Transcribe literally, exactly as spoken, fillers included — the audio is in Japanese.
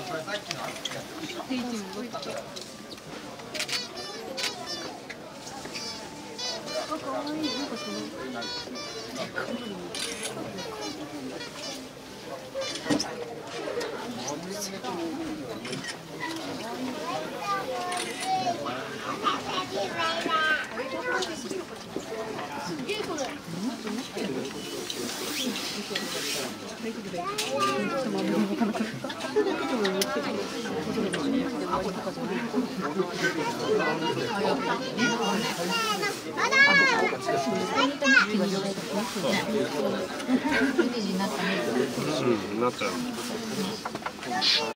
定位置に戻った。あ、かわいい。なんかその。すげえこれ。 うん、なっちゃう。